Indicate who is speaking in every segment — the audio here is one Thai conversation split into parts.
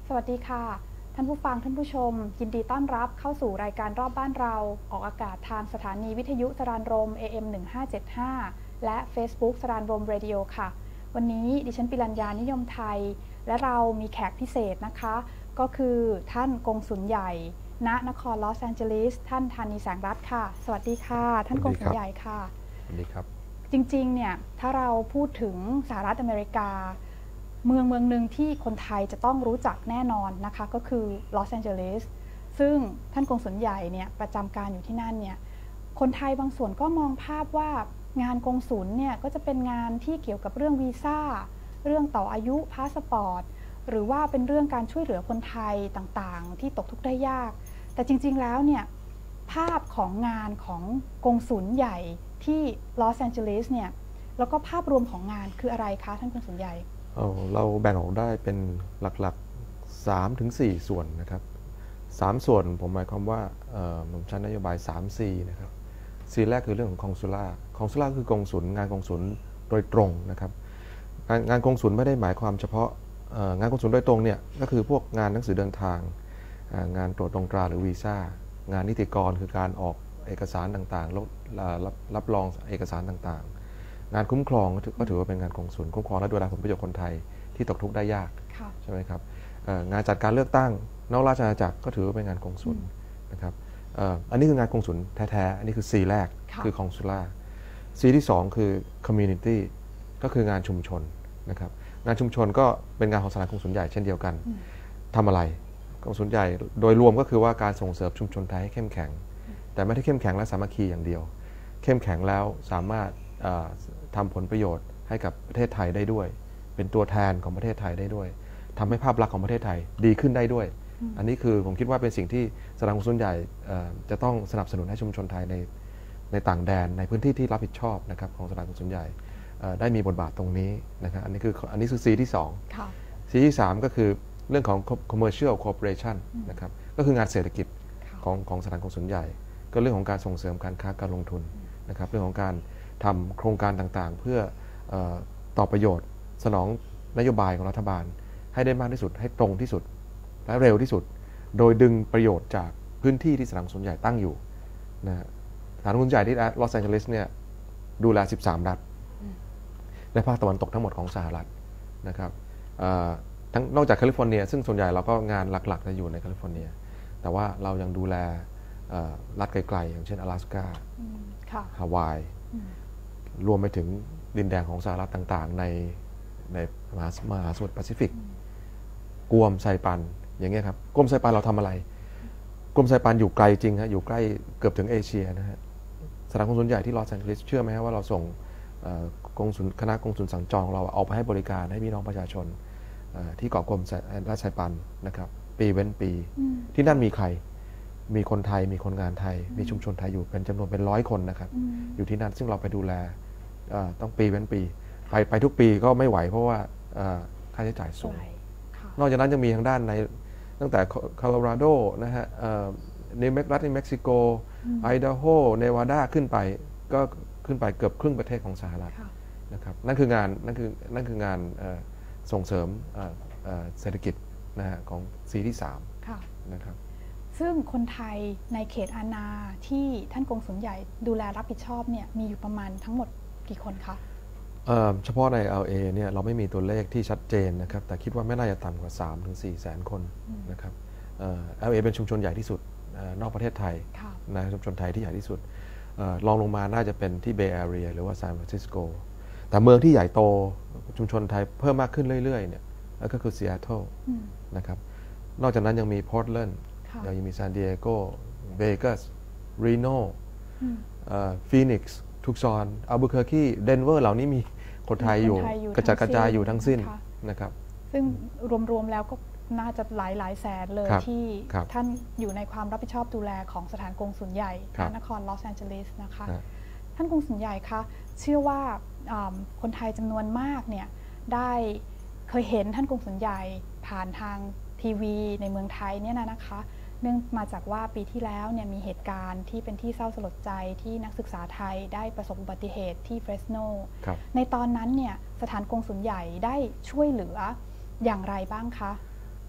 Speaker 1: สวัสดีค่ะท่านผู้ฟังท่านผู้ชมยินดีต้อนรับเข้าสู่รายการรอบบ้านเราออกอากาศทางสถานีวิทยุสรานรม AM 1575และ Facebook สรานรมเรดิโอค่ะวันนี้ดิฉันปิรัญญานิยมไทยและเรามีแขกพิเศษนะคะก็คือท่านกงสุลใหญ่ณนครลอสแอนเจลิสท่านธานีแสงรัตน์ค่ะสวัสดีค่ะท่านกงสุลใหญ่ค่ะ
Speaker 2: สวัสดีครับ
Speaker 1: จริงๆเนี่ยถ้าเราพูดถึงสหรัฐอเมริกาเมืองหนึ่งที่คนไทยจะต้องรู้จักแน่นอนนะคะก็คือลอสแอนเจลิสซึ่งท่านกงสุลใหญ่เนี่ยประจำการอยู่ที่นั่นเนี่ยคนไทยบางส่วนก็มองภาพว่างานกงสุลเนี่ยก็จะเป็นงานที่เกี่ยวกับเรื่องวีซ่าเรื่องต่ออายุพาสปอร์ตหรือว่าเป็นเรื่องการช่วยเหลือคนไทยต่างๆที่ตกทุกข์ได้ยากแต่จริงๆแล้วเนี่ยภาพของงานของกงสุลใหญ่ที่ลอสแอนเจลิสเนี่ยแล้วก็ภาพรวมของงานคืออะไรคะท่านกงสุลใหญ่
Speaker 2: เราแบ่งออกได้เป็นหลักๆ3 ถึง 4ส่วนนะครับ3ส่วนผมหมายความว่าผมใช้นโยบาย 3C นะครับ C แรกคือเรื่องของคอนซูล่าคือกงสุลงานกงสุลโดยตรงนะครับงานกงสุลไม่ได้หมายความเฉพาะงานกงสุลโดยตรงเนี่ยก็คือพวกงานหนังสือเดินทางงานตรวจตรงตราหรือวีซ่างานนิติกรคือการออกเอกสารต่างๆรับรองเอกสารต่างๆงานคุ้มครองก็ถือว่าเป็นงานกงสุลคุ้มครองและดูแลผลประโยชน์คนไทยที่ตกทุกข์ได้ยากใช่ไหมครับงานจัดการเลือกตั้งนอกราชอาณาจักรก็ถือว่าเป็นงานกงสุลนะครับอันนี้คืองานกงสุลแท้ๆอันนี้คือ C แรกคือคอนซูล่า C ที่2คือ Community ก็คืองานชุมชนนะครับงานชุมชนก็เป็นงานของสถานกงสุลใหญ่เช่นเดียวกันทำอะไรกงสุลใหญ่โดยรวมก็คือว่าการส่งเสริมชุมชนไทยให้เข้มแข็งแต่ไม่ได้เข้มแข็งและสามัคคีอย่างเดียวเข้มแข็งแล้วสามารถทำผลประโยชน์ให้กับประเทศไทยได้ด้วยเป็นตัวแทนของประเทศไทยได้ด้วยทำให้ภาพลักษณ์ของประเทศไทยดีขึ้นได้ด้วยอันนี้คือผมคิดว่าเป็นสิ่งที่สถานกงสุลใหญ่จะต้องสนับสนุนให้ชุมชนไทยในต่างแดนในพื้นที่ที่รับผิดชอบนะครับของสถานกงสุลใหญ่ได้มีบทบาทตรงนี้นะครับอันนี้คือ C ที่2 C ที่3ก็คือเรื่องของ commercial cooperation นะครับก็คืองานเศรษฐกิจของสถานกงสุลใหญ่ก็เรื่องของการส่งเสริมการค้าการลงทุนนะครับเรื่องของการทำโครงการต่างๆเพื่อต่อประโยชน์สนองนโยบายของรัฐบาลให้ได้มากที่สุดให้ตรงที่สุดและเร็วที่สุดโดยดึงประโยชน์จากพื้นที่ที่สถานกงสุลใหญ่ตั้งอยู่นะสถานกงสุลใหญ่ที่ลอสแอนเจลิสเนี่ยดูแล13รัฐในภาคตะวันตกทั้งหมดของสหรัฐนะครับทั้งนอกจากแคลิฟอร์เนียซึ่งส่วนใหญ่เราก็งานหลักๆจะอยู่ในแคลิฟอร์เนียแต่ว่าเรายังดูแลรัฐไกลๆอย่างเช่น阿拉斯ก้าฮาวายรวมไปถึงดินแดนของสหรัฐต่างๆในมหาสมุทรแปซิฟิกกวมไซปันอย่างเงี้ยครับกวมไซปันเราทำอะไรกวมไซปันอยู่ไกลจริงฮะอยู่ใกล้เกือบถึงเอเชียนะฮะสถานกงสุลใหญ่ที่ลอสแอนเจลิสเชื่อไหมว่าเราส่งคณะกงสุลสัญจรเราเอาไปให้บริการให้พี่น้องประชาชนที่เกาะกวมราชไซปันนะครับปีเว้นปีที่นั่นมีใครมีคนไทยมีคนงานไทยมีชุมชนไทยอยู่เป็นจำนวนเป็น100 คนนะครับอยู่ที่นั่นซึ่งเราไปดูแลต้องปีเว้นปีไปทุกปีก็ไม่ไหวเพราะว่าค่าใช้จ่ายสูงนอกจากนั้นยังมีทางด้านในตั้งแต่โคโลราโดนะฮะรัฐนิวเม็กซิโกไอดาโฮเนวาดาขึ้นไปก็ขึ้นไปเกือบครึ่งประเทศของสหรัฐนะครับนั่นคืองานส่งเสริมเศรษฐกิจนะฮะของ C ที่3นะครับ
Speaker 1: ซึ่งคนไทยในเขตอาณาที่ท่านกงสุลใหญ่ดูแลรับผิดชอบเนี่ยมีอยู่ประมาณทั้งหมดกี่คนคะ
Speaker 2: เฉพาะใน LA เนี่ยเราไม่มีตัวเลขที่ชัดเจนนะครับแต่คิดว่าไม่น่าจะต่ำกว่า 3-4 แสนคนนะครับLA เป็นชุมชนใหญ่ที่สุดนอกประเทศไทยนะชุมชนไทยที่ใหญ่ที่สุดรองลงมาน่าจะเป็นที่ Bay Area หรือว่า San Francisco แต่เมืองที่ใหญ่โตชุมชนไทยเพิ่มมากขึ้นเรื่อยๆเนี่ยก็คือ Seattle นะครับนอกจากนั้นยังมี Portland ยังมี San Diego Vegas Reno Phoenix ทุกซอนอัลบูเคอร์คีเดนเวอร์เหล่านี้มีคนไทยอยู่กระจัดกระจายอยู่ทั้งสิ้นนะครับ
Speaker 1: ซึ่งรวมๆแล้วก็น่าจะหลายแสนเลยที่ท่านอยู่ในความรับผิดชอบดูแลของสถานกงสุลใหญ่นครลอสแอนเจลิสนะคะท่านกงสุลใหญ่คะเชื่อว่าคนไทยจำนวนมากเนี่ยได้เคยเห็นท่านกงสุลใหญ่ผ่านทางทีวีในเมืองไทยเนี่ยนะคะเนื่องมาจากว่าปีที่แล้วเนี่ยมีเหตุการณ์ที่เป็นที่เศร้าสลดใจที่นักศึกษาไทยได้ประสบอุบัติเหตุที่เฟรสโนในตอนนั้นเนี่ยสถานกงสุลใหญ่ได้ช่วยเหลืออย่างไรบ้างคะ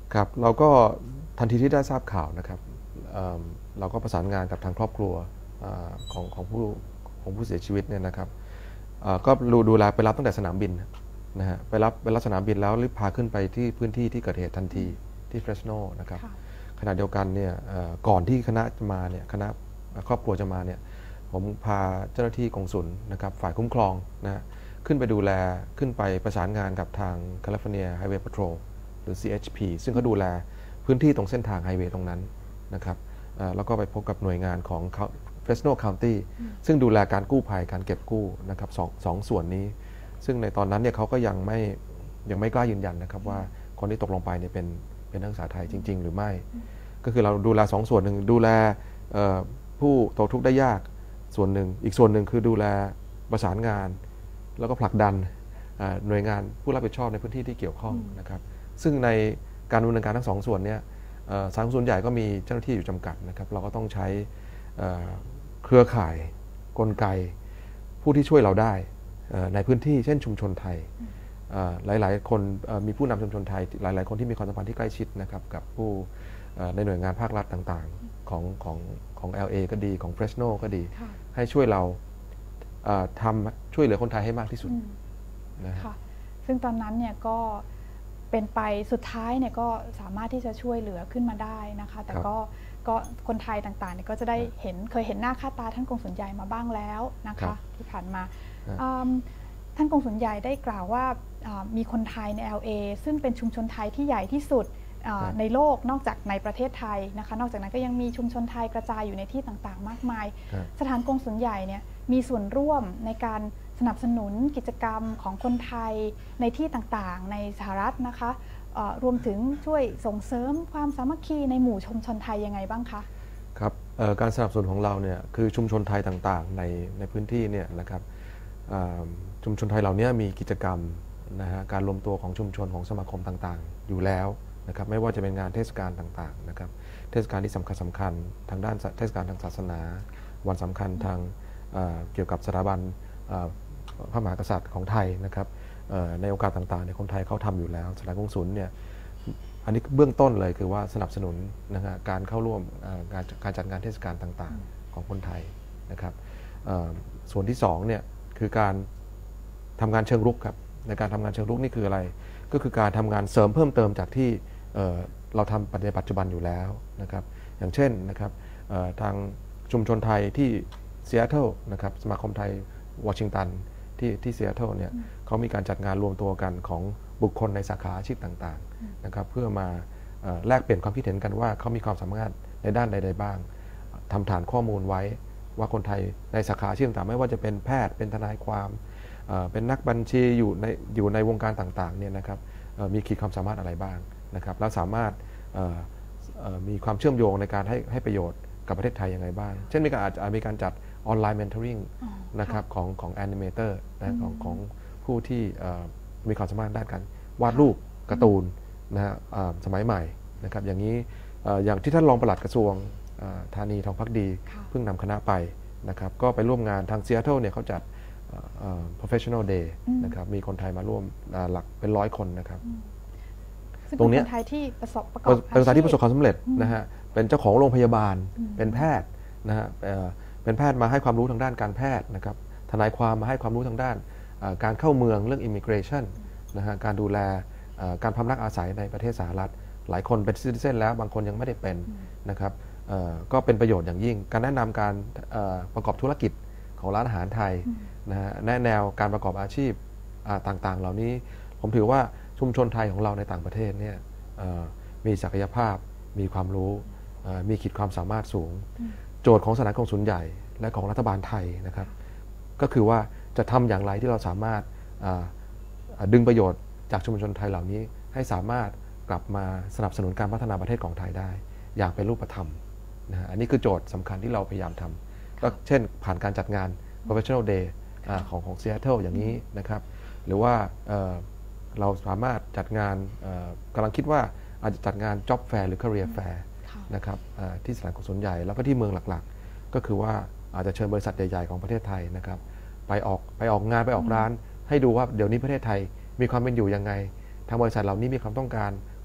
Speaker 2: ครับเราก็ทันทีที่ได้ทราบข่าวนะครับเราก็ประสานงานกับทางครอบครัวของผู้เสียชีวิตเนี่ยนะครับก็ดูแลไปรับตั้งแต่สนามบินนะฮะไปรับสนามบินแล้วรีบพาขึ้นไปที่พื้นที่ที่เกิดเหตุทันทีที่เฟรชโนนะครับขณะเดียวกันเนี่ยก่อนที่คณะจะมาเนี่ยคณะครอบครัวจะมาเนี่ยผมพาเจ้าหน้าที่กงสุลนะครับฝ่ายคุ้มครองนะฮะขึ้นไปดูแลขึ้นไปประสานงานกับทาง California Highway Patrol หรือ CHP ซึ่งเขาดูแลพื้นที่ตรงเส้นทางไฮเวย์ตรงนั้นนะครับแล้วก็ไปพบกับหน่วยงานของ Fresno County ซึ่งดูแลการกู้ภัยการเก็บกู้นะครับสองส่วนนี้ซึ่งในตอนนั้นเนี่ยเขาก็ยังไม่กล้ายืนยันนะครับว่าคนที่ตกลงไปเนี่ยเป็นนักศึกษาไทยจริงๆหรือไม่ก็คือเราดูแล2ส่วนหนึ่งดูแลผู้ตกทุกข์ได้ยากส่วนหนึ่งอีกส่วนหนึ่งคือดูแลประสานงานแล้วก็ผลักดันหน่วยงานผู้รับผิดชอบในพื้นที่ที่เกี่ยวข้องนะครับซึ่งในการดำเนินการทั้ง2ส่วนเนี่ยสารส่วนใหญ่ก็มีเจ้าหน้าที่อยู่จำกัดนะครับเราก็ต้องใช้เครือข่ายกลไกผู้ที่ช่วยเราได้ในพื้นที่เช่นชุมชนไทยหลายๆคนมีผู้นำชุมชนไทยหลายๆคนที่มีความสัมพันธ์ที่ใกล้ชิดนะครับกับผู้ในหน่วยงานภาครัฐต่างๆของ LA ก็ดีของ Fresno ก็ดีให้ช่วยเราช่วยเหลือคนไทยให้มากที่สุด
Speaker 1: ค่ะซึ่งตอนนั้นเนี่ยก็เป็นไปสุดท้ายเนี่ยก็สามารถที่จะช่วยเหลือขึ้นมาได้นะคะแต่ก็คนไทยต่างๆเนี่ยก็จะได้เคยเห็นหน้าค่าตาท่านกงสุลใหญ่มาบ้างแล้วนะคะที่ผ่านมาท่านกงสุลใหญ่ได้กล่าวว่ามีคนไทยใน LA ซึ่งเป็นชุมชนไทยที่ใหญ่ที่สุดในโลกนอกจากในประเทศไทยนะคะนอกจากนั้นก็ยังมีชุมชนไทยกระจายอยู่ในที่ต่างๆมากมายสถานกงสุลใหญ่เนี่ยมีส่วนร่วมในการสนับสนุนกิจกรรมของคนไทยในที่ต่างๆในสหรัฐนะคะรวมถึงช่วยส่งเสริมความสามัคคีในหมู่ชุมชนไทยยังไงบ้างคะ
Speaker 2: ครับการสนับสนุนของเราเนี่ยคือชุมชนไทยต่างๆในพื้นที่เนี่ยนะครับชุมชนไทยเหล่านี้มีกิจกรรมนะฮะการรวมตัวของชุมชนของสมาคมต่างๆอยู่แล้วนะครับไม่ว่าจะเป็นงานเทศกาลต่างๆนะครับเทศกาลที่สำคัญทางด้านเทศกาลทางศาสนาวันสำคัญทางเกี่ยวกับสถาบันพระมหากษัตริย์ของไทยนะครับในโอกาสต่างๆในคนไทยเขาทำอยู่แล้วสถานกงสุลเนี่ยอันนี้เบื้องต้นเลยคือว่าสนับสนุนนะฮะการเข้าร่วมการจัดงานเทศกาลต่างๆของคนไทยนะครับส่วนที่2เนี่ยคือการทำงานเชิงรุกครับในการทำงานเชิงรุกนี่คืออะไรก็คือการทำงานเสริมเพิ่มเติมจากที่เราทำในปัจจุบันอยู่แล้วนะครับอย่างเช่นนะครับทางชุมชนไทยที่ซีแอตเทิลนะครับสมาคมไทยวอชิงตันที่ซีแอตเทิลเนี่ยเขามีการจัดงานรวมตัวกันของบุคคลในสาขาอาชีพต่างๆนะครับเพื่อมาแลกเปลี่ยนความคิดเห็นกันว่าเขามีความสามารถในด้านใดๆบ้างทำฐานข้อมูลไว้ว่าคนไทยในสาขาอาชีพต่างๆไม่ว่าจะเป็นแพทย์เป็นทนายความเป็นนักบัญชีอยู่ในวงการต่างๆเนี่ยนะครับมีขีดความสามารถอะไรบ้างนะครับแล้วสามารถมีความเชื่อมโยงในการให้ประโยชน์กับประเทศไทยยังไงบ้างเช่นอาจจะมีการจัดออนไลน์เมนทอริงนะครับของแอนิเมเตอร์นะของผู้ที่มีความสามารถด้านการวาดรูปการ์ตูนนะฮะสมัยใหม่นะครับอย่างนี้อย่างที่ท่านรองปลัดกระทรวงธานีทองภักดีเพิ่งนำคณะไปนะครับก็ไปร่วมงานทางซีแอตเทิลเนี่ยเขาจัดprofessional day นะครับมีคนไทยมาร่วมหลักเป็น100 คนนะครับ
Speaker 1: ตรงนี้คนไทยที่ประสบ
Speaker 2: ความสำเร็จนะฮะเป็นเจ้าของโรงพยาบาลเป็นแพทย์นะฮะเป็นแพทย์มาให้ความรู้ทางด้านการแพทย์นะครับทนายความมาให้ความรู้ทางด้านการเข้าเมืองเรื่อง immigration นะฮะการดูแลการพำนักอาศัยในประเทศสหรัฐหลายคนเป็นซิติเซนแล้วบางคนยังไม่ได้เป็นนะครับก็เป็นประโยชน์อย่างยิ่งการแนะนำการประกอบธุรกิจของร้านอาหารไทยนะฮะแนวการประกอบอาชีพต่างๆเหล่านี้ผมถือว่าชุมชนไทยของเราในต่างประเทศเนี่ยมีศักยภาพมีความรู้มีขีดความสามารถสูงโจทย์ของสถานกงสุลใหญ่และของรัฐบาลไทยนะครับก็คือว่าจะทำอย่างไรที่เราสามารถดึงประโยชน์จากชุมชนไทยเหล่านี้ให้สามารถกลับมาสนับสนุนการพัฒนาประเทศของไทยได้อย่างเป็นรูปธรรมนะอันนี้คือโจทย์สำคัญที่เราพยายามทำก็เช่นผ่านการจัดงาน professional day ของ Seattle อย่างนี้นะครับหรือว่าเราสามารถจัดงานกำลังคิดว่าอาจจะจัดงาน job fair หรือ career fair นะครับที่สถานกงสุลใหญ่แล้วก็ที่เมืองหลักๆก็คือว่าอาจจะเชิญบริษัทใหญ่ๆของประเทศไทยนะครับไปออกงานไปออกร้านให้ดูว่าเดี๋ยวนี้ประเทศไทยมีความเป็นอยู่ยังไงทางบริษัทเหล่านี้มีความต้องการ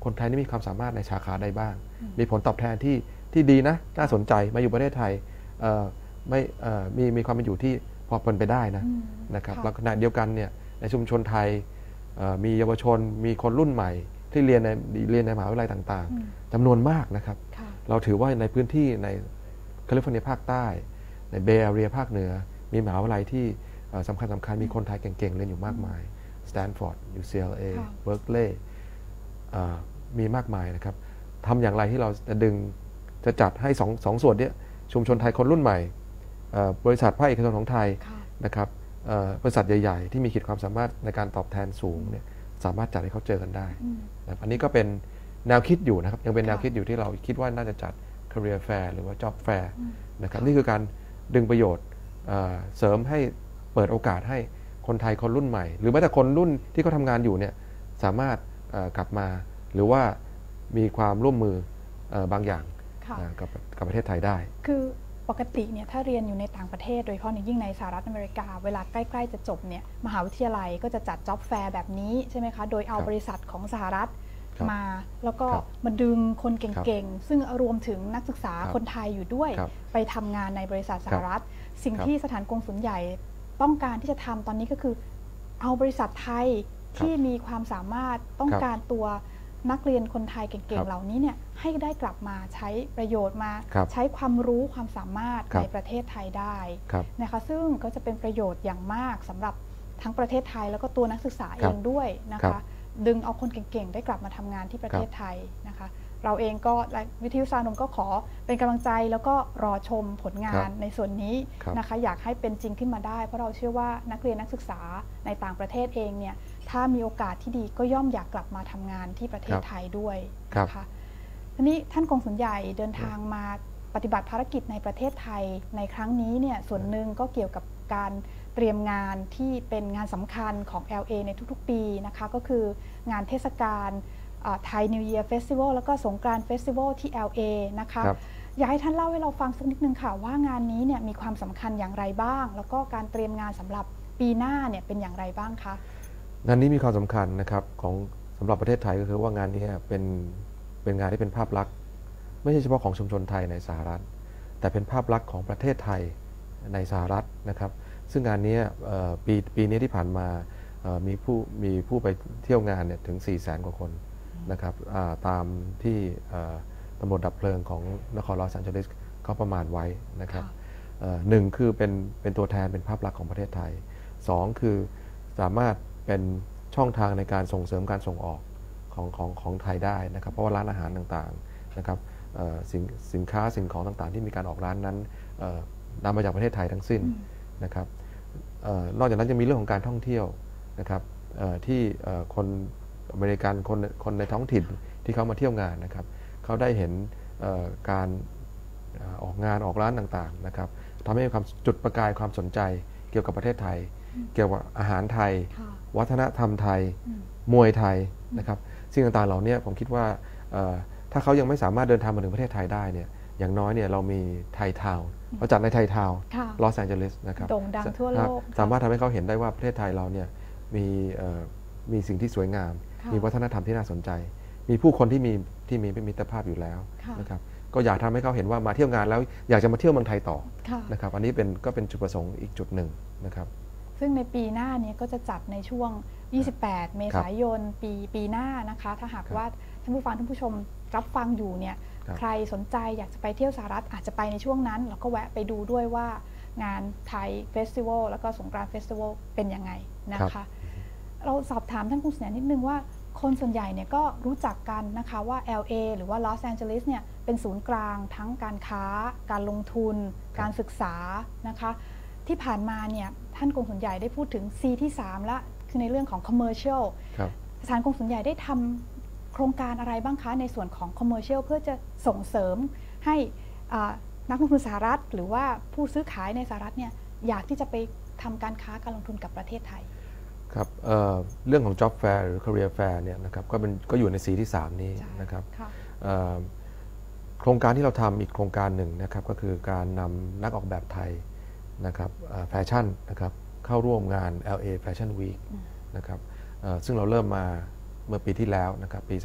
Speaker 2: คนไทยนี่มีความสามารถในสาขาใดบ้าง มีผลตอบแทนที่ดีนะน่าสนใจมาอยู่ประเทศไทยไม่มีความเป็นอยู่ที่พอเป็นไปได้นะครับแล้วขณะเดียวกันเนี่ยในชุมชนไทยมีเยาวชนมีคนรุ่นใหม่ที่เรียนในมหาวิทยาลัยต่างๆจำนวนมากนะครับเราถือว่าในพื้นที่ในแคลิฟอร์เนียภาคใต้ในเบย์แอเรียภาคเหนือมีมหาวิทยาลัยที่สำคัญมีคนไทยเก่งๆเรียนอยู่มากมายสแตนฟอร์ด UCLA เบิร์กลีย์มีมากมายนะครับทำอย่างไรที่เราจะจัดให้สองส่วนนี้ชุมชนไทยคนรุ่นใหม่บริษัทภาคเอกชนของไทยนะครับบริษัทใหญ่ๆที่มีขีดความสามารถในการตอบแทนสูงเนี่ยสามารถจัดให้เขาเจอกันได้นะอันนี้ก็เป็นแนวคิดอยู่นะครับยังเป็นแนวคิดอยู่ที่เราคิดว่าน่าจะจัด career fair หรือว่า job fair นะครับนี่คือการดึงประโยชน์เสริมให้เปิดโอกาสให้คนไทยคนรุ่นใหม่หรือแม้แต่คนรุ่นที่เขาทำงานอยู่เนี่ยสามารถกลับมาหรือว่ามีความร่วมมือบางอย่างกับประเทศไทยได้
Speaker 1: คือปกติเนี่ยถ้าเรียนอยู่ในต่างประเทศโดยเฉพาะในยิ่งในสหรัฐอเมริกาเวลาใกล้ๆจะจบเนี่ยมหาวิทยาลัยก็จะจัด job fair แบบนี้ใช่ไหมคะโดยเอาบริษัทของสหรัฐมาแล้วก็มาดึงคนเก่งๆซึ่งรวมถึงนักศึกษาคนไทยอยู่ด้วยไปทำงานในบริษัทสหรัฐสิ่งที่สถานกงสุลใหญ่ต้องการที่จะทำตอนนี้ก็คือเอาบริษัทไทยที่มีความสามารถต้องการตัวนักเรียนคนไทยเก่งๆเหล่านี้เนี่ยให้ได้กลับมาใช้ประโยชน์มาใช้ความรู้ความสามารถในประเทศไทยได้นะคะซึ่งก็จะเป็นประโยชน์อย่างมากสำหรับทั้งประเทศไทยแล้วก็ตัวนักศึกษาเองด้วยนะคะดึงเอาคนเก่งๆได้กลับมาทำงานที่ประเทศไทยนะคะเราเองก็วิทยุสานมก็ขอเป็นกำลังใจแล้วก็รอชมผลงานในส่วนนี้นะคะอยากให้เป็นจริงขึ้นมาได้เพราะเราเชื่อว่านักเรียนนักศึกษาในต่างประเทศเองเนี่ยถ้ามีโอกาสที่ดีก็ย่อมอยากกลับมาทำงานที่ประเทศไทยด้วยนะคะทีนี้ท่านกงสุลใหญ่เดินทางมาปฏิบัติภารกิจในประเทศไทยในครั้งนี้เนี่ยส่วนหนึ่งก็เกี่ยวกับการเตรียมงานที่เป็นงานสำคัญของ LA ในทุกๆปีนะคะก็คืองานเทศกาลไทย New Year Festival แล้วก็สงกรานต์ Festival ที่ LA นะคะอยากให้ท่านเล่าให้เราฟังสักนิดนึงค่ะว่างานนี้เนี่ยมีความสำคัญอย่างไรบ้างแล้วก็การเตรียมงานสำหรับปีหน้าเนี่ยเป็นอย่างไรบ้างคะ
Speaker 2: งานนี้มีความสำคัญนะครับสำหรับประเทศไทยก็คือว่างานนี้เป็นงานที่เป็นภาพลักษณ์ไม่ใช่เฉพาะของชุมชนไทยในสหรัฐแต่เป็นภาพลักษณ์ของประเทศไทยในสหรัฐนะครับซึ่งงานนี้ปีนี้ที่ผ่านมามีผู้ไปเที่ยวงานเนี่ยถึง 400,000 กว่าคนนะครับตามที่ตำรวจดับเพลิงของนครลอสแอนเจลิสเขาประมาณไว้นะครับหนึ่งคือเป็นตัวแทนเป็นภาพลักษณ์ของประเทศไทยสองคือสามารถเป็นช่องทางในการส่งเสริมการส่งออกของไทยได้นะครับเพราะว่าร้านอาหารต่างๆนะครับสินค้าสิ่งของต่างๆที่มีการออกร้านนั้นนำมาจากประเทศไทยทั้งสิ้นนะครับนอกจากนั้นจะมีเรื่องของการท่องเที่ยวนะครับที่คนอเมริกันคนในท้องถิ่นที่เขามาเที่ยวงานนะครับเขาได้เห็นการออกงานออกร้านต่างๆนะครับทำให้ความจุดประกายความสนใจเกี่ยวกับประเทศไทยเกี่ยวกับอาหารไทยวัฒนธรรมไทยมวยไทยนะครับสิ่งต่างๆเหล่านี้ผมคิดว่าถ้าเขายังไม่สามารถเดินทางมาถึงประเทศไทยได้เนี่ยอย่างน้อยเนี่ยเรามีไทยทาวน์เราจัดในไทยทาวน์ลอสแอนเจลิสนะครับ
Speaker 1: โด่งดังทั่วโลก
Speaker 2: สามารถทำให้เขาเห็นได้ว่าประเทศไทยเราเนี่ยมีสิ่งที่สวยงามมีวัฒนธรรมที่น่าสนใจมีผู้คนที่มีมิตรภาพอยู่แล้วนะครับก็อยากทำให้เขาเห็นว่ามาเที่ยวงานแล้วอยากจะมาเที่ยวเมืองไทยต่อนะครับอันนี้ก็เป็นจุดประสงค์อีกจุดหนึ่งนะครับ
Speaker 1: ซึ่งในปีหน้านี้ก็จะจัดในช่วง 28 เมษายนปีหน้านะคะถ้าหากว่าท่านผู้ฟังท่านผู้ชมรับฟังอยู่เนี่ยใครสนใจอยากจะไปเที่ยวสหรัฐอาจจะไปในช่วงนั้นแล้วก็แวะไปดูด้วยว่างานไทยเฟสติวัลแล้วก็สงกรานต์เฟสติวัลเป็นยังไงนะคะเราสอบถามท่านคุณเสนอนิดนึงว่าคนส่วนใหญ่เนี่ยก็รู้จักกันนะคะว่า LA หรือว่าลอสแอนเจลิสเนี่ยเป็นศูนย์กลางทั้งการค้าการลงทุนการศึกษานะคะที่ผ่านมาเนี่ยท่านกงสุลใหญ่ได้พูดถึง C ที่ 3 แล้วคือในเรื่องของ commercial สถานกงสุลใหญ่ได้ทำโครงการอะไรบ้างคะในส่วนของ commercial เพื่อจะส่งเสริมให้นักลงทุนสหรัฐหรือว่าผู้ซื้อขายในสหรัฐเนี่ยอยากที่จะไปทำการค้าการลงทุนกับประเทศไทย
Speaker 2: ครับเรื่องของ job fair หรือ career fair เนี่ยนะครับก็อยู่ในสีที่ 3 นี้นะครับโครงการที่เราทำอีกโครงการหนึ่งนะครับก็คือการนำนักออกแบบไทยนะครับแฟชั่นนะครับเข้าร่วมงาน LA Fashion Week นะครับซึ่งเราเริ่มมาเมื่อปีที่แล้วนะครับปี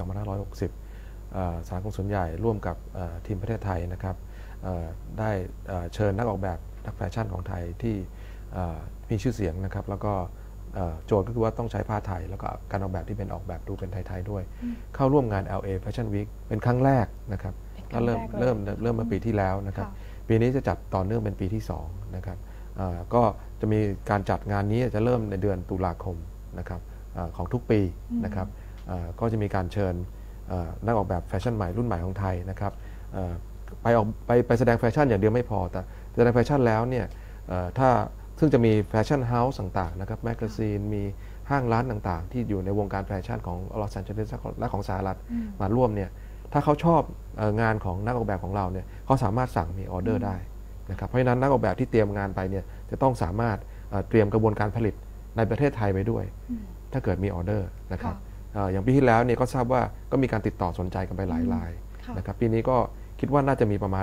Speaker 2: 2560สถานกงสุลใหญ่ร่วมกับทีมประเทศไทยนะครับได้เชิญนักออกแบบนักแฟชั่นของไทยที่มีชื่อเสียงนะครับแล้วก็โจทย์ก็คือว่าต้องใช้ผ้าไทยแล้วก็การออกแบบที่เป็นออกแบบดูเป็นไทยๆด้วยเข้าร่วมงาน LA Fashion Week เป็นครั้งแรกนะครับก็เริ่มเมื่อปีที่แล้วนะครับปีนี้จะจัดต่อเนื่องเป็นปีที่2นะครับก็จะมีการจัดงานนี้จะเริ่มในเดือนตุลาคมนะครับของทุกปีนะครับก็จะมีการเชิญนักออกแบบแฟชั่นใหม่รุ่นใหม่ของไทยนะครับไปแสดงแฟชั่นอย่างเดียวไม่พอแต่แสดงแฟชั่นแล้วเนี่ยซึ่งจะมีแฟชั่นเฮาส์ต่างๆนะครับแมกกาซีนมีห้างร้านต่างๆที่อยู่ในวงการแฟชั่นของลอสแอนเจลิสและของสหรัฐมาร่วมเนี่ยถ้าเขาชอบงานของนักออกแบบของเราเนี่ยเขาสามารถสั่งมีออเดอร์ได้นะครับเพราะฉะนั้นนักออกแบบที่เตรียมงานไปเนี่ยจะต้องสามารถเตรียมกระบวนการผลิตในประเทศไทยไปด้วยถ้าเกิดมีออเดอร์นะครับอย่างปีที่แล้วเนี่ยก็ทราบว่าก็มีการติดต่อสนใจกันไปหลายรายนะครับปีนี้ก็คิดว่าน่าจะมีประมาณ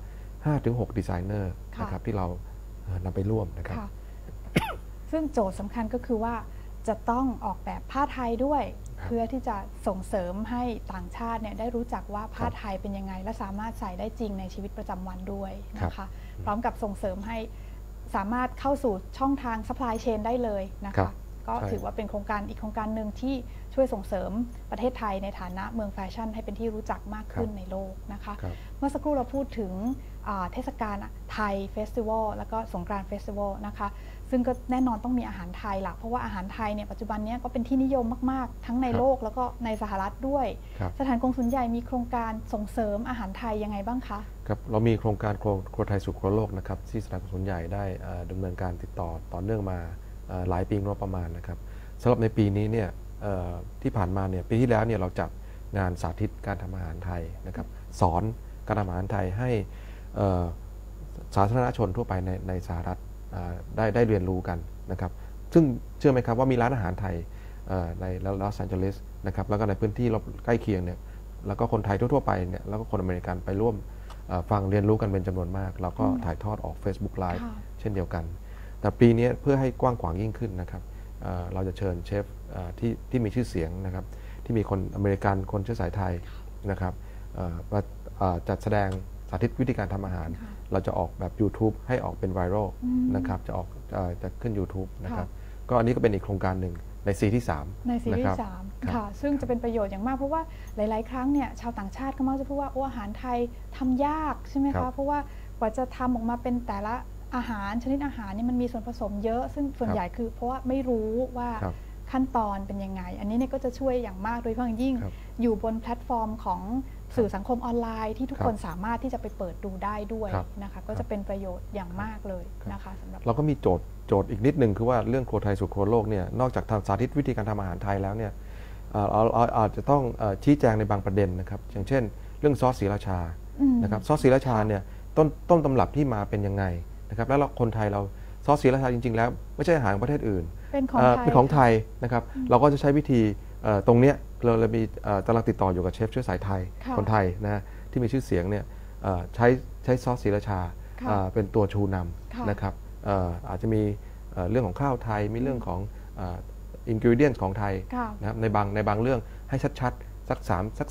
Speaker 2: 5-6ดีไซเนอร์นะครับที่เรานำไปร่วมนะครับ
Speaker 1: ซึ่งโจทย์สำคัญก็คือว่าจะต้องออกแบบผ้าไทยด้วยเพื่อที่จะส่งเสริมให้ต่างชาติเนี่ยได้รู้จักว่าผ้าไทยเป็นยังไงและสามารถใส่ได้จริงในชีวิตประจำวันด้วยนะคะพร้อมกับส่งเสริมให้สามารถเข้าสู่ช่องทาง supply chain ได้เลยนะคะก็ถือว่าเป็นโครงการอีกโครงการหนึ่งที่ช่วยส่งเสริมประเทศไทยในฐานะเมืองแฟชั่นให้เป็นที่รู้จักมากขึ้นในโลกนะคะเมื่อสักครู่เราพูดถึงเทศกาลไทยเฟสติวัลแล้วก็สงกรานต์เฟสติวัลนะคะซึ่งก็แน่นอนต้องมีอาหารไทยล่ะเพราะว่าอาหารไทยเนี่ยปัจจุบันนี้ก็เป็นที่นิยมมากๆทั้งในโลกแล้วก็ในสหรัฐด้วยสถานกงสุลใหญ่มีโครงการส่งเสริมอาหารไทยยังไงบ้างคะ
Speaker 2: ครับเรามีโครงการครัวไทยสู่ครัวโลกนะครับที่สถานกงสุลใหญ่ได้ดำเนินการติดต่อเนื่องมาหลายปีงบประมาณนะครับสำหรับในปีนี้เนี่ยที่ผ่านมาเนี่ยปีที่แล้วเนี่ยเราจัดงานสาธิตการทำอาหารไทยนะครับสอนการทำอาหารไทยให้สาธารณชนทั่วไปในสหรัฐได้เรียนรู้กันนะครับซึ่งเชื่อไหมครับว่ามีร้านอาหารไทยในลอสแอนเจลิสนะครับแล้วก็ในพื้นที่ใกล้เคียงเนี่ยแล้วก็คนไทยทั่วไปเนี่ยแล้วก็คนอเมริกันไปร่วมฟังเรียนรู้กันเป็นจำนวนมากเราก็ถ่ายทอดออก Facebook Live เช่นเดียวกันแต่ปีนี้เพื่อให้กว้างขวางยิ่งขึ้นนะครับเราจะเชิญเชฟที่มีชื่อเสียงนะครับที่มีคนอเมริกันคนเชื้อสายไทยนะครับมาจัดแสดงสาธิตวิธีการทำอาหารเราจะออกแบบ YouTube ให้ออกเป็นไวรัลนะครับจะขึ้น YouTube นะครับก็อันนี้ก็เป็นอีกโครงการหนึ่งในซีที่3
Speaker 1: ในซีที่3ค่ะซึ่งจะเป็นประโยชน์อย่างมากเพราะว่าหลายๆครั้งเนี่ยชาวต่างชาติก็มักจะพูดว่าอาหารไทยทำยากใช่ไหมคะเพราะว่ากว่าจะทำออกมาเป็นแต่ละอาหารชนิดอาหารนี่มันมีส่วนผสมเยอะซึ่งส่วนใหญ่คือเพราะว่าไม่รู้ว่าขั้นตอนเป็นยังไงอันนี้เนี่ยก็จะช่วยอย่างมากโดยเฉพาะอย่างยิ่งอยู่บนแพลตฟอร์มของสื่อสังคมออนไลน์ที่ทุกคนสามารถที่จะไปเปิดดูได้ด้วยนะคะก็จะเป็นประโยชน์อย่างมากเลยนะคะสำหรับ
Speaker 2: เราก็มีโจทย์อีกนิดนึงคือว่าเรื่องครัวไทยสู่ครัวโลกเนี่ยนอกจากสาธิตวิธีการทำอาหารไทยแล้วเนี่ยเราอาจจะต้องชี้แจงในบางประเด็นนะครับอย่างเช่นเรื่องซอสศรีราชานะครับซอสศรีราชาเนี่ยต้นตำรับที่มาเป็นยังไงนะครับแล้วคนไทยเราซอสศรีราชาจริงๆแล้วไม่ใช่อาหารของประเทศอื่นเป็นของไทยนะครับเราก็จะใช้วิธีตรงเนี้ยเรามีกำลังติดต่ออยู่กับเชฟเชื้อสายไทยคนไทยนะที่มีชื่อเสียงเนี่ยใช้ซอสศรีราชาเป็นตัวชูนำนะครับอาจจะมีเรื่องของข้าวไทยมีเรื่องของอินกิวเดียนของไทยนะครับในบางเรื่องให้ชัดๆสัก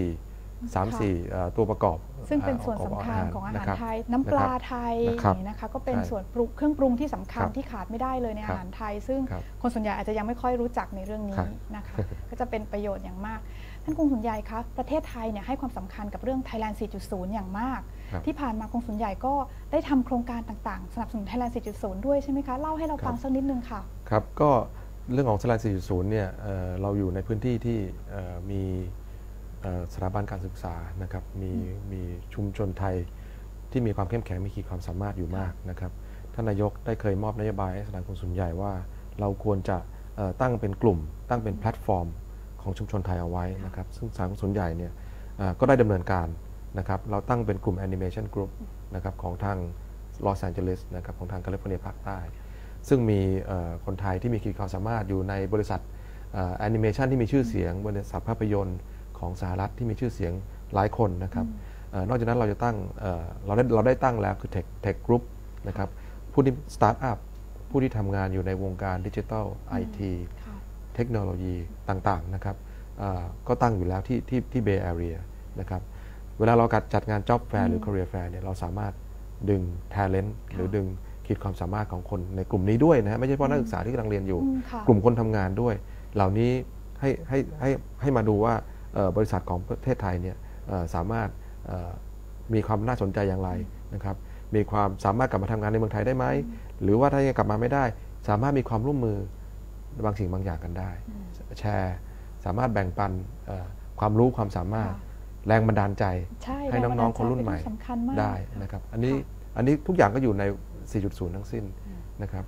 Speaker 2: 3-4ตัวประกอบ
Speaker 1: ซึ่งเป็นส่วนสำคัญของอาหารไทยน้ำปลาไทยนะคะก็เป็นส่วนเครื่องปรุงที่สำคัญที่ขาดไม่ได้เลยในอาหารไทยซึ่งคนส่วนใหญ่อาจจะยังไม่ค่อยรู้จักในเรื่องนี้นะคะก็จะเป็นประโยชน์อย่างมากท่านกงสุลใหญ่คะประเทศไทยเนี่ยให้ความสำคัญกับเรื่อง Thailand 4.0 อย่างมากที่ผ่านมากงสุลใหญ่ก็ได้ทำโครงการต่างๆสนับสนุน Thailand 4.0 ด้วยใช่ไหมคะเล่าให้เราฟังสักนิดนึงค่ะ
Speaker 2: ครับก็เรื่องของ Thailand 4.0 เนี่ยเราอยู่ในพื้นที่ที่มีสถาบันการศึกษานะครับมีชุมชนไทยที่มีความเข้มแข็งมีขีดความสามารถอยู่มากนะครับท่านนายกได้เคยมอบนโยบายให้สถานกงสุลใหญ่ว่าเราควรจะตั้งเป็นกลุ่มตั้งเป็นแพลตฟอร์มของชุมชนไทยเอาไว้นะครับซึ่งสถานกงสุลใหญ่เนี่ยก็ได้ดำเนินการนะครับเราตั้งเป็นกลุ่มแอนิเมชันกรุ๊ปนะครับของทางลอสแอนเจลิสนะครับของทางแคลิฟอร์เนียภาคใต้ซึ่งมีคนไทยที่มีขีดความสามารถอยู่ในบริษัทแอนิเมชันที่มีชื่อเสียงบริษัทภาพยนตร์ของสหรัฐที่มีชื่อเสียงหลายคนนะครับนอกจากนั้นเราจะตั้งเราได้ตั้งแล้วคือ Tech Group นะครับผู้ที่สตาร์ทอัพผู้ที่ทำงานอยู่ในวงการดิจิทัล IT เทคโนโลยีต่างๆนะครับก็ตั้งอยู่แล้วที่เบย์แอเรียนะครับเวลาเราจัดงาน Job Fair หรือ Career Fair เนี่ยเราสามารถดึง talent หรือดึงขีดความสามารถของคนในกลุ่มนี้ด้วยนะฮะไม่ใช่เฉพาะนักศึกษาที่กำลังเรียนอยู่กลุ่มคนทำงานด้วยเหล่านี้ให้มาดูว่าบริษัทของประเทศไทยเนี่ยสามารถมีความน่าสนใจอย่างไรนะครับมีความสามารถกลับมาทำงานในเมืองไทยได้ไหมหรือว่าถ้ายังกลับมาไม่ได้สามารถมีความร่วมมือบางสิ่งบางอย่างกันได้แชร์สามารถแบ่งปันความรู้ความสามารถแรงบันดาลใจให้น้องๆคนรุ่นใหม่ได้นะครับอันนี้ทุกอย่างก็อยู่ใน 4.0 ทั้งสิ้นนะครับ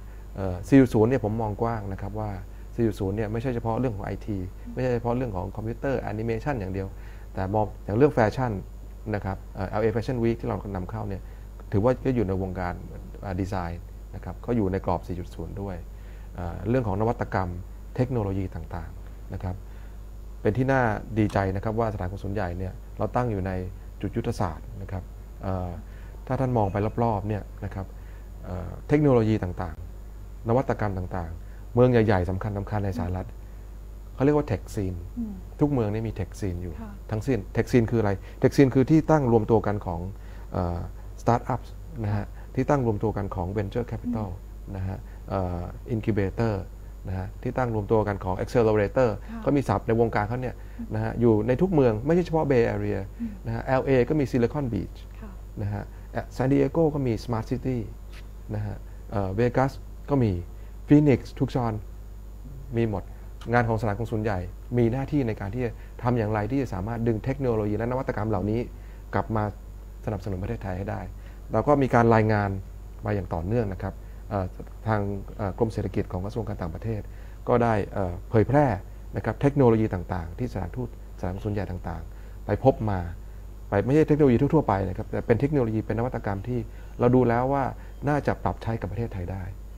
Speaker 2: 4.0 เนี่ยผมมองกว้างนะครับว่า 4.0 เนี่ยไม่ใช่เฉพาะเรื่องของ IT ไม่ใช่เฉพาะเรื่องของคอมพิวเตอร์แอนิเมชันอย่างเดียวแต่มองอย่างเรื่องแฟชั่นนะครับ LA Fashion Week ที่เรานำเข้าเนี่ยถือว่าก็อยู่ในวงการดีไซน์นะครับก็อยู่ในกรอบ 4.0 ด้วยเรื่องของนวัตกรรมเทคโนโลยีต่างๆนะครับเป็นที่น่าดีใจนะครับว่าสถานกงสุลใหญ่เนี่ยเราตั้งอยู่ในจุดยุทธศาสตร์นะครับถ้าท่านมองไปรอบๆเนี่ยนะครับเทคโนโลยีต่างๆนวัตกรรมต่างๆเมืองใหญ่ๆสำคัญในสหรัฐเขาเรียกว่าเทคซีนทุกเมืองนี่มีเทคซีนอยู่ทั้งสิ้นเทคซีนคืออะไรเทคซีนคือที่ตั้งรวมตัวกันของสตาร์ทอัพนะฮะที่ตั้งรวมตัวกันของ Venture Capital นะฮะIncubator นะฮะที่ตั้งรวมตัวกันของ Accelerator ก็มีศัพท์ในวงการเขาเนี่ยนะฮะอยู่ในทุกเมืองไม่ใช่เฉพาะ Bay Area นะฮะ LA ก็มี Silicon Beach นะฮะ San Diego ก็มี Smart City นะฮะเวกัสก็มี Phoenix ทุกซอนมีหมดงานของสถานกงสุลใหญ่มีหน้าที่ในการที่จะทำอย่างไรที่จะสามารถดึงเทคโนโลยีและนวัตกรรมเหล่านี้กลับมาสนับสนุนประเทศไทยให้ได้เราก็มีการรายงานมาอย่างต่อเนื่องนะครับทางกรมเศรษฐกิจของกระทรวงการต่างประเทศก็ได้เผยแพร่นะครับเทคโนโลยีต่างๆที่สถานทูตสถานกงสุลใหญ่ต่างๆไปพบมาไปไม่ใช่เทคโนโลยีทั่วๆไปนะครับแต่เป็นเทคโนโลยีเป็นนวัตกรรมที่เราดูแล้วว่าน่าจะปรับใช้กับประเทศไทยได้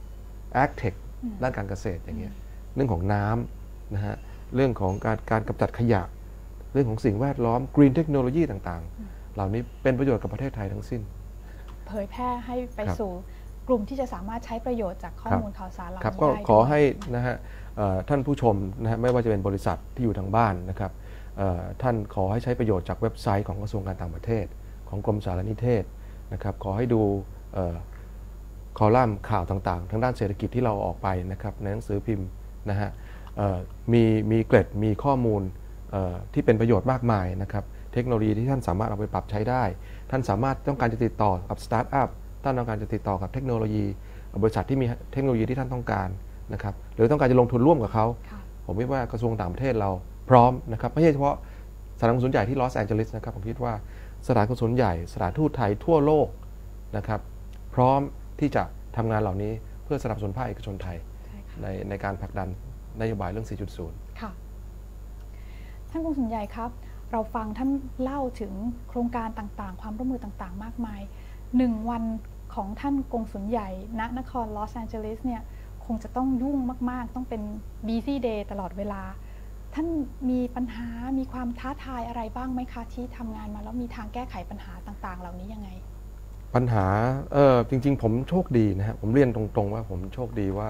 Speaker 2: Agtech ด้านการเกษตรอย่างเงี้ยเรื่องของน้ำนะฮะเรื่องของการกำจัดขยะเรื่องของสิ่งแวดล้อม Green Technology ต่างๆเหล่านี้เป็นประโยชน์กับประเทศไทยทั้งสิ้น
Speaker 1: เผยแพร่ให้ไปสู่กลุ่มที่จะสามารถใช้ประโยชน์จากข้อมูลข่าวสารเหล่านี้ได้
Speaker 2: ก็ขอให้นะฮะท่านผู้ชมนะฮะไม่ว่าจะเป็นบริษัทที่อยู่ทางบ้านนะครับท่านขอให้ใช้ประโยชน์จากเว็บไซต์ของกระทรวงการต่างประเทศของกรมสารนิเทศนะครับขอให้ดูคอลัมน์ข่าวต่างๆทางด้านเศรษฐกิจที่เราออกไปนะครับในหนังสือพิมพ์นะฮะมีเกร็ดมีข้อมูลที่เป็นประโยชน์มากมายนะครับเทคโนโลยีที่ท่านสามารถเอาไปปรับใช้ได้ท่านสามารถต้องการจะติดต่อกับสตาร์ทอัพท่านต้องการจะติดต่อกับเทคโนโลยีบริษัทที่มีเทคโนโลยีที่ท่านต้องการนะครับหรือต้องการจะลงทุนร่วมกับเขาผมคิดว่ากระทรวงต่างประเทศเราพร้อมนะครับไม่ใช่เฉพาะสถานกงสุลใหญ่ที่ลอสแอนเจลิสนะครับผมคิดว่าสถานกงสุลใหญ่สถานทูตไทยทั่วโลกนะครับพร้อมที่จะทำงานเหล่านี้เพื่อสนับสนุนภาคเอกชนไทยในการผลักดันนโยบายเรื่อง 4.0
Speaker 1: ค่ะท่านกงสุลใหญ่ครับเราฟังท่านเล่าถึงโครงการต่างๆความร่วมมือต่างๆมากมาย1 วันของท่านกงสุลใหญ่ณนครลอสแอนเจลิสเนี่ยคงจะต้องยุ่งมากๆต้องเป็น busy day ตลอดเวลาท่านมีปัญหามีความท้าทายอะไรบ้างไหมคะที่ทำงานมาแล้วมีทางแก้ไขปัญหาต่างๆเหล่านี้ยังไง
Speaker 2: ปัญหาจริงๆผมโชคดีนะฮะผมเรียนตรงๆว่าผมโชคดีว่า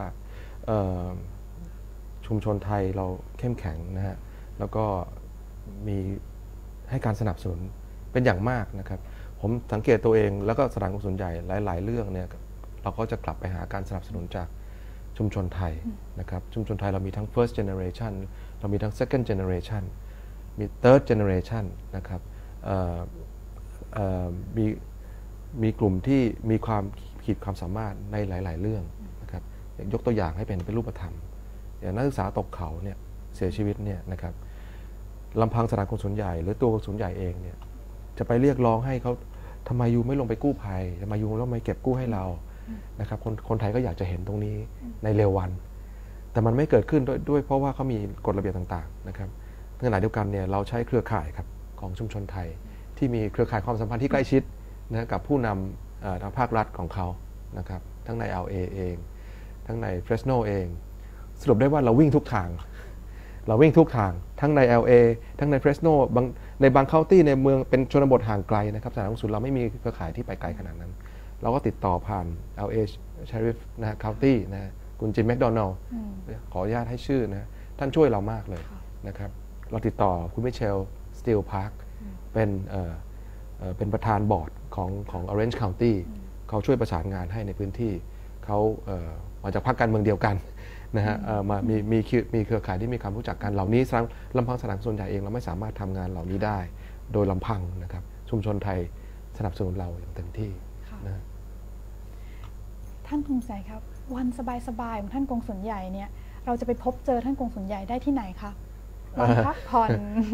Speaker 2: ชุมชนไทยเราเข้มแข็งนะฮะแล้วก็มีให้การสนับสนุนเป็นอย่างมากนะครับผมสังเกตตัวเองแล้วก็สถานกงสุลใหญ่หลายๆเรื่องเนี่ยเราก็จะกลับไปหาการสนับสนุนจากชุมชนไทยนะครับชุมชนไทยเรามีทั้ง first generation เรามีทั้ง second generation มี third generation นะครับมีกลุ่มที่มีความขีดความสามารถในหลายๆเรื่องนะครับยกตัวอย่างให้เป็นรูปธรรมอย่างนักศึกษาตกเขาเนี่ยเสียชีวิตเนี่ยนะครับลำพังสถานกงสุลใหญ่หรือตัวกงสุลใหญ่เองเนี่ยจะไปเรียกร้องให้เขาทำไมยูไม่ลงไปกู้ภัยทำไมยูไม่เก็บกู้ให้เรานะครับคนไทยก็อยากจะเห็นตรงนี้ในเร็ววันแต่มันไม่เกิดขึ้นด้วยเพราะว่าเขามีกฎระเบียบต่างๆนะครับในขณะเดียวกันเนี่ยเราใช้เครือข่ายครับของชุมชนไทยที่มีเครือข่ายความสัมพันธ์ที่ใกล้ชิดนะกับผู้นำทางภาครัฐของเขานะครับทั้งใน LA เองทั้งใน Fresno เองสรุปได้ว่าเราวิ่งทุกทางทั้งใน LA ทั้งใน Fresno ในบางเคาน์ตี้ในเมืองเป็นชนบทห่างไกลนะครับสถานกงสุลเราไม่มีเครือข่ายที่ไปไกลขนาดนั้นเราก็ติดต่อผ่าน LA Sheriff นะฮะ County นะคุณจิมแมคโดนัลด์ขออนุญาตให้ชื่อนะท่านช่วยเรามากเลยนะครับเราติดต่อคุณมิเชลสตีลพาร์คเป็นประธานบอร์ดของ Orange County เขาช่วยประสานงานให้ในพื้นที่เขามาจากพรรคการเมืองเดียวกันนะฮะมีเครือข่ายที่มีความรู้จักกันเหล่านี้ลำพังสนามส่วนใหญ่เองเราไม่สามารถทำงานเหล่านี้ได้โดยลำพังนะครับชุมชนไทยสนับสนุนเราอย่างเต็มที่นะ
Speaker 1: ท่านกงสุลครับวันสบายๆของท่านกงสุลใหญ่เนี่ยเราจะไปพบเจอท่านกงสุลใหญ่ได้ที่ไหนคะวันพักผ่อน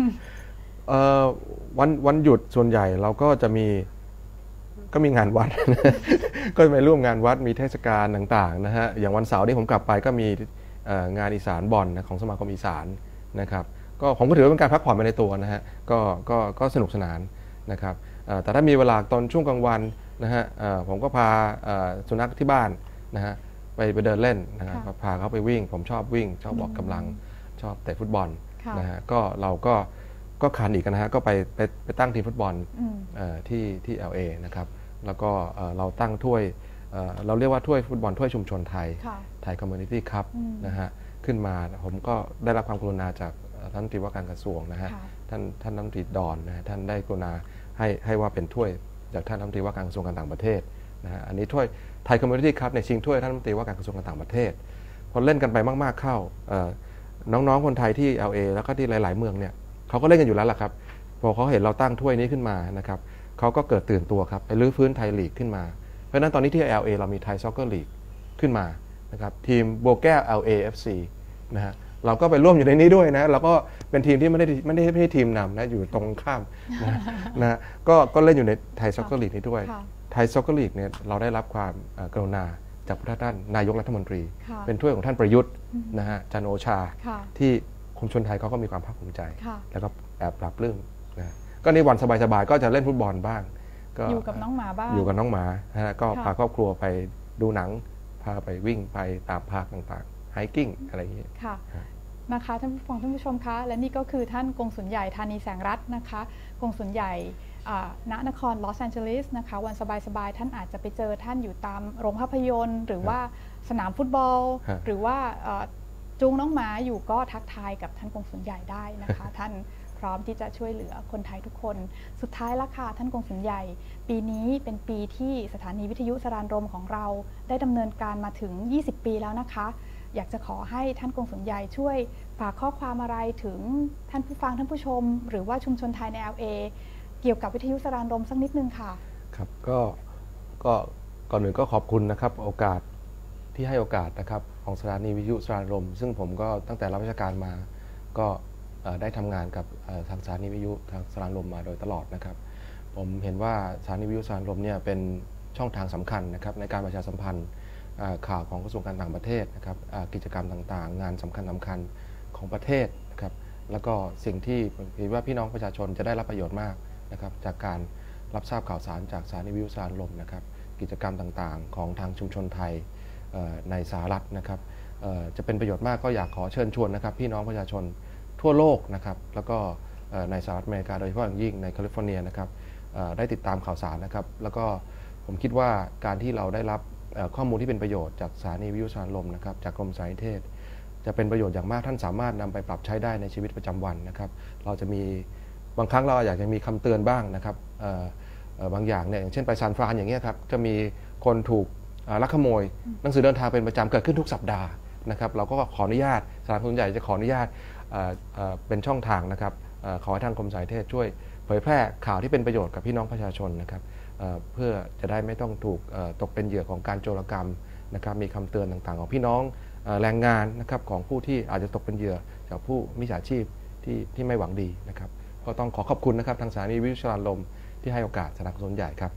Speaker 2: วันหยุดส่วนใหญ่เราก็จะมีงานวัด ก็ไปร่วมงานวัดมีเทศกาลต่างๆนะฮะอย่างวันเสาร์ที่ผมกลับไปก็มีงานอีสานบอลของสมาคมอีสานนะครับก็ผมก็ถือว่าเป็นการพักผ่อนไปในตัวนะฮะก็สนุกสนานนะครับแต่ถ้ามีเวลาตอนช่วงกลางวันนะฮะผมก็พาสุนัขที่บ้านนะฮะไปเดินเล่นนะครับพาเขาไปวิ่งผมชอบวิ่งชอบออกกำลังชอบเตะฟุตบอลนะฮะก็เราก็ขาดอีกนะฮะก็ไปตั้งทีมฟุตบอลที่ LA นะครับแล้วก็เราตั้งถ้วยเราเรียกว่าถ้วยฟุตบอลถ้วยชุมชนไทยคอมมูนิตี้คัพนะฮะขึ้นมาผมก็ได้รับความกรุณาจากท่านรัฐมนตรีว่าการกระทรวงนะฮะท่านรัฐมนตรีดอนนะฮะท่านได้กรุณาให้ว่าเป็นถ้วยจากท่านรัฐมนตรีว่าการกระทรวงการต่างประเทศนะฮะอันนี้ถ้วยไทยคอมมูนิตี้คัพในชิงถ้วยท่านรัฐมนตรีว่าการกระทรวงการต่างประเทศพอเล่นกันไปมากๆเข้าน้องๆคนไทยที่ LA แล้วก็ที่หลายๆเมืองเนี่ยเขาก็เล่นกันอยู่แล้วล่ะครับพอเขาเห็นเราตั้งถ้วยนี้ขึ้นมานะครับเขาก็เกิดตื่นตัวครับไปรื้อฟื้นไทยลีกขึ้นมาเพราะฉะนั้นตอนนี้ที่ LA เรามีไทยซ็อกเกอร์ลีกขึ้นมานะครับทีมโบแก้ว LAFC นะฮะเราก็ไปร่วมอยู่ในนี้ด้วยนะเราก็เป็นทีมที่ไม่ได้ทีมนำนะอยู่ตรงข้ามนะก็เล่นอยู่ในไทยซ็อกเกอร์ลีกนี้ด้วยไทยซ็อกเกอร์ลีกเนี่ยเราได้รับความกรุณาจากท่านนายกรัฐมนตรีเป็นถ้วยของท่านประยุทธ์นะฮะจันทร์โอชาที่ชุมชนไทยเขาก็มีความภาคภูมิใจแล้วก็แอบปรับเรื่องนะก็ในวันสบายๆก็จะเล่นฟุตบอลบ้างก็
Speaker 1: อยู่กับน้องหมาบ้าง
Speaker 2: อยู่กับน้องหมานะฮะก็พาครอบครัวไปดูหนังพาไปวิ่งไปตามพาร์คต่างๆไฮกิ้งอะไรอย่างนี้
Speaker 1: ค่ะนะคะท่านผู้ชมคะและนี่ก็คือท่านกงสุลใหญ่ธานีแสงรัตน์นะคะกงสุลใหญ่ณนครลอสแอนเจลิสนะคะวันสบายๆท่านอาจจะไปเจอท่านอยู่ตามโรงภาพยนตร์หรือว่าสนามฟุตบอลหรือว่าจูงน้องหมาอยู่ก็ทักทายกับท่านกงสุลใหญ่ได้นะคะท่านพร้อมที่จะช่วยเหลือคนไทยทุกคนสุดท้ายละค่ะท่านกงสุลใหญ่ปีนี้เป็นปีที่สถานีวิทยุสรานรมของเราได้ดำเนินการมาถึง20ปีแล้วนะคะอยากจะขอให้ท่านกงสุลใหญ่ช่วยฝากข้อความอะไรถึงท่านผู้ฟังท่านผู้ชมหรือว่าชุมชนไทยใน LA เกี่ยวกับวิทยุสรานรมสักนิดนึงค่ะ
Speaker 2: ครับก็ก่อนอื่นก็ขอบคุณนะครับโอกาสที่ให้โอกาสนะครับของสถานีวิทยุสรานรมซึ่งผมก็ตั้งแต่รับราชการมาก็ได้ทำงานกับทางสถานีวิทยุทางสรานรมมาโดยตลอดนะครับผมเห็นว่าสถานีวิทยุสรานรมเนี่ยเป็นช่องทางสำคัญนะครับในการประชาสัมพันธ์ข่าวของกระทรวงการต่างประเทศนะครับกิจกรรมต่างๆงานสำคัญของประเทศนะครับแล้วก็สิ่งที่ผมคิดว่าพี่น้องประชาชนจะได้รับประโยชน์มากนะครับจากการรับทราบข่าวสารจากสถานีวิทยุสรานรมนะครับกิจกรรมต่างๆของทางชุมชนไทยในสหรัฐนะครับจะเป็นประโยชน์มากก็อยากขอเชิญชวนนะครับพี่น้องประชาชนทั่วโลกนะครับแล้วก็ในสหรัฐอเมริกาโดยเฉพาะอย่างยิ่งในแคลิฟอร์เนียนะครับได้ติดตามข่าวสารนะครับแล้วก็ผมคิดว่าการที่เราได้รับข้อมูลที่เป็นประโยชน์จากสถานีวิทยุสรานรมนะครับจากกรมสารนิเทศจะเป็นประโยชน์อย่างมากท่านสามารถนำไปปรับใช้ได้ในชีวิตประจำวันนะครับเราจะมีบางครั้งเราอยากจะมีคำเตือนบ้างนะครับบางอย่างเนี่ยอย่างเช่นไปซานฟรานอย่างเงี้ยครับจะมีคนถูกลักขโมยหนังสือเดินทางเป็นประจำเกิดขึ้นทุกสัปดาห์นะครับเราก็ขออนุญาตสถานกงสุลใหญ่จะขออนุญาตเป็นช่องทางนะครับขอให้ทางกรมสารนิเทศช่วยเผยแพร่ข่าวที่เป็นประโยชน์กับพี่น้องประชาชนนะครับเพื่อจะได้ไม่ต้องถูกตกเป็นเหยื่อของการโจรกรรมนะครับมีคำเตือนต่างๆของพี่น้องแรงงานนะครับของผู้ที่อาจจะตกเป็นเหยื่อจากผู้มิจฉาชีพที่ไม่หวังดีนะครับก็ต้องขอขอบคุณนะครับทางสถานีวิทยุสรานรมที่ให้โอกาสสถานกงสุลใหญ่ครับ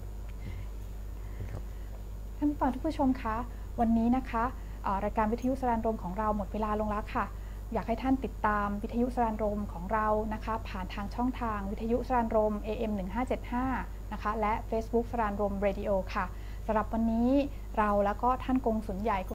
Speaker 1: ท่านผู้ฟังทุกผู้ชมคะวันนี้นะคะรายการวิทยุสรานรมของเราหมดเวลาลงแล้วค่ะอยากให้ท่านติดตามวิทยุสรานรมของเรานะคะผ่านทางช่องทางวิทยุสรานรม AM 1575นะคะและ Facebook สรานรม Radio ค่ะสำหรับวันนี้เราแล้วก็ท่านกงสุลใหญ่